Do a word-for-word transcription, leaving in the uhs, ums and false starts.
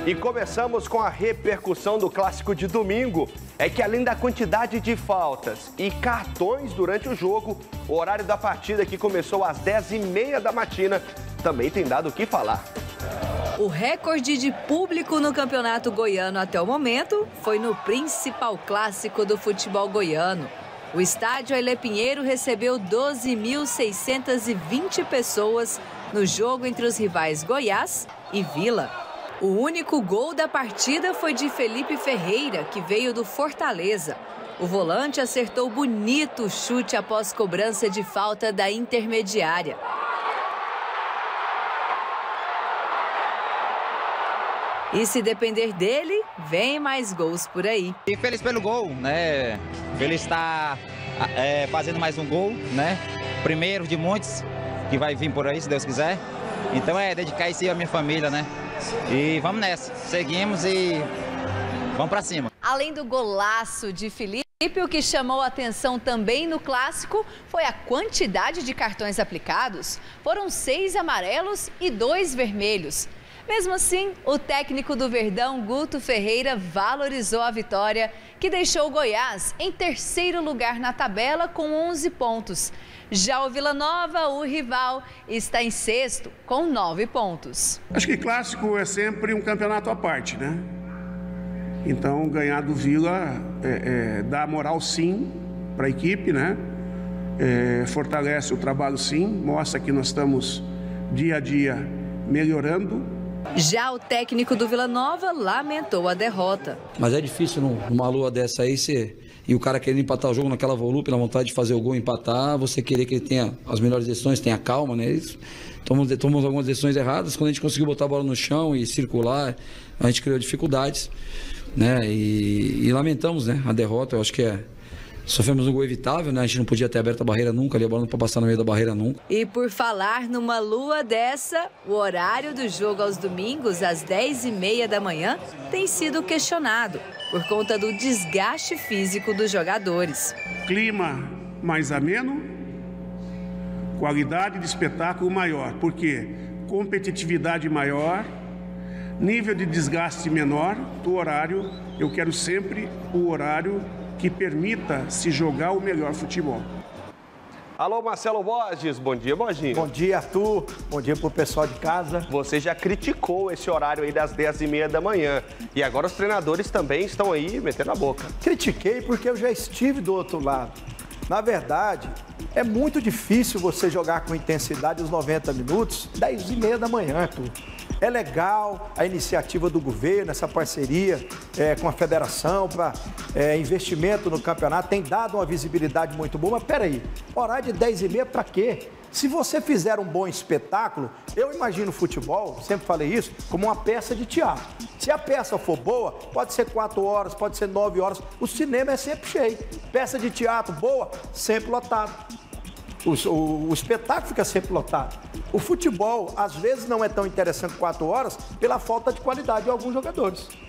E começamos com a repercussão do clássico de domingo. É que além da quantidade de faltas e cartões durante o jogo, o horário da partida, que começou às dez e meia da matina, também tem dado o que falar. O recorde de público no Campeonato Goiano até o momento foi no principal clássico do futebol goiano. O estádio Ailê Pinheiro recebeu doze mil seiscentas e vinte pessoas no jogo entre os rivais Goiás e Vila. O único gol da partida foi de Felipe Ferreira, que veio do Fortaleza. O volante acertou bonito o chute após cobrança de falta da intermediária. E se depender dele, vem mais gols por aí. E feliz pelo gol, né? Ele está é, fazendo mais um gol, né? Primeiro de muitos que vai vir por aí, se Deus quiser. Então é dedicar isso à minha família, né? E vamos nessa, seguimos e vamos pra cima. Além do golaço de Felipe, o que chamou a atenção também no clássico foi a quantidade de cartões aplicados. Foram seis amarelos e dois vermelhos. Mesmo assim, o técnico do Verdão, Guto Ferreira, valorizou a vitória, que deixou o Goiás em terceiro lugar na tabela com onze pontos. Já o Vila Nova, o rival, está em sexto com nove pontos. Acho que clássico é sempre um campeonato à parte, né? Então, ganhar do Vila é, é, dá moral sim para a equipe, né? É, fortalece o trabalho sim, mostra que nós estamos dia a dia melhorando. Já o técnico do Vila Nova lamentou a derrota. Mas é difícil numa lua dessa aí, você, e o cara querendo empatar o jogo naquela volúpia, na vontade de fazer o gol e empatar, você querer que ele tenha as melhores decisões, tenha calma, né? Isso. Tomamos, tomamos algumas decisões erradas. Quando a gente conseguiu botar a bola no chão e circular, a gente criou dificuldades, né? E, e lamentamos, né, a derrota. Eu acho que é... Sofremos um gol evitável, né? A gente não podia ter aberto a barreira nunca, ali a bola não pode passar no meio da barreira nunca. E por falar numa lua dessa, o horário do jogo aos domingos, às dez e meia da manhã, tem sido questionado por conta do desgaste físico dos jogadores. Clima mais ameno, qualidade de espetáculo maior, porque competitividade maior, nível de desgaste menor, do horário, eu quero sempre o horário que permita se jogar o melhor futebol. Alô, Marcelo Borges, bom dia, Borginho. Bom dia, Arthur, bom dia pro pessoal de casa. Você já criticou esse horário aí das dez e meia da manhã e agora os treinadores também estão aí metendo a boca. Critiquei porque eu já estive do outro lado. Na verdade, é muito difícil você jogar com intensidade os noventa minutos, dez e meia da manhã, Arthur. É legal a iniciativa do governo, essa parceria é, com a federação para é, investimento no campeonato, tem dado uma visibilidade muito boa, mas peraí, horário de dez e meia para quê? Se você fizer um bom espetáculo, eu imagino o futebol, sempre falei isso, como uma peça de teatro. Se a peça for boa, pode ser quatro horas, pode ser nove horas, o cinema é sempre cheio. Peça de teatro boa, sempre lotado. O, o, o espetáculo fica sempre lotado. O futebol, às vezes, não é tão interessante quatro horas pela falta de qualidade de alguns jogadores.